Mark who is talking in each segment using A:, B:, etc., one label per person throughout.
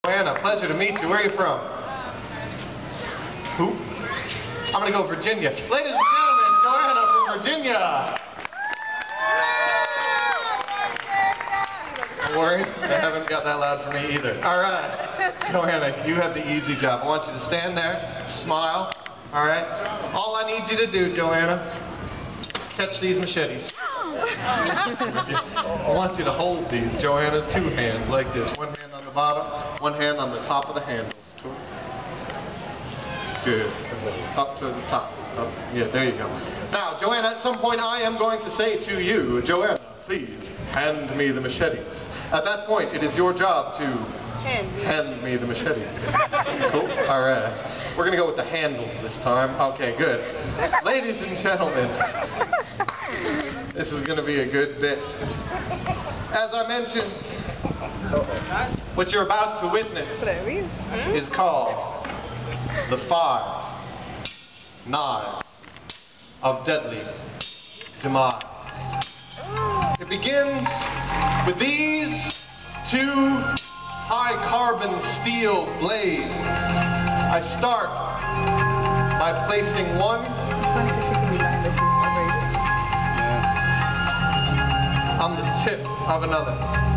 A: Joanna, pleasure to meet you. Where are you from? Who? I'm going to go Virginia. Ladies and gentlemen, Joanna from Virginia. Don't worry, they haven't got that loud for me either. All right, Joanna, you have the easy job. I want you to stand there, smile. All right? All I need you to do, Joanna, catch these machetes. I want you to hold these, Joanna, two hands like this. One hand on the bottom, one hand on the top of the handles. Good. Up to the top. Up. Yeah, there you go. Now, Joanna, at some point I am going to say to you, Joanna, please hand me the machetes. At that point, it is your job to hand me the machetes. Cool? All right. We're going to go with the handles this time. Okay, good. Ladies and gentlemen, this is going to be a good bit. As I mentioned, what you're about to witness is called the 5 Knives of Deadly Demise. It begins with these 2 high-carbon steel blades. I start by placing one on the tip of another.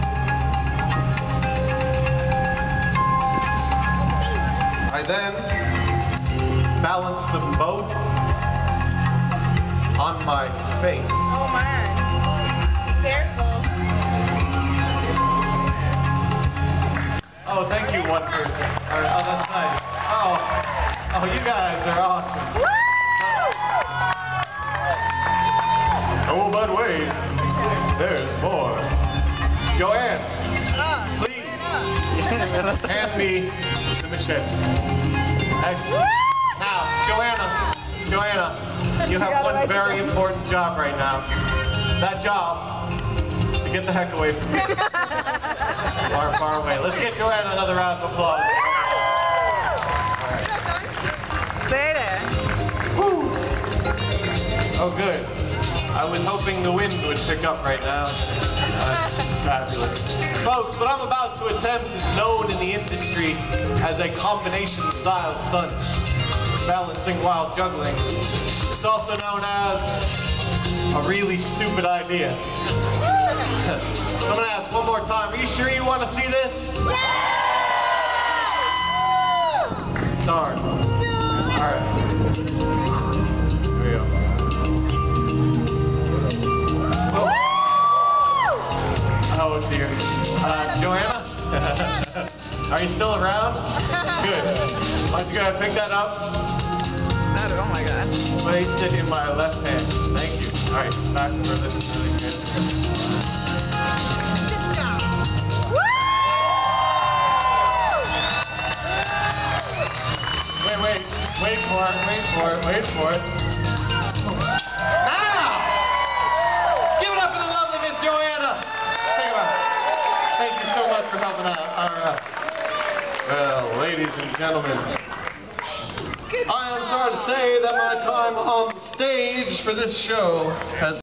A: I then balance them both on my face.
B: Oh man, careful.
A: Oh, thank you, one person. All right. Oh, that's nice. Oh, you guys are awesome. Oh, but wait, there's more. Joanne, please hand me the machete. Excellent. Now, Joanna, you have one very important job right now. That job is to get the heck away from me. Far, far away. Let's get Joanna another round of applause. Oh, good. I was hoping the wind would pick up right now. Fabulous. Folks, what I'm about to attempt is known in the industry as a combination style stunt, balancing while juggling. It's also known as a really stupid idea. So I'm going to ask one more time. Are you sure you want to see this? It's hard. All right. Here we go. Oh dear. Joanna? Are you still around? Good. Why don't you go ahead and pick that up?
B: Oh my god.
A: Place it in my left hand. Thank you. Alright, back for this is really good. Wait for it. Now! Give it up for the lovely Miss Joanna! Think about it. Thank you so much for helping out. Alright. Well, ladies and gentlemen, I am sorry to say that my time on the stage for this show has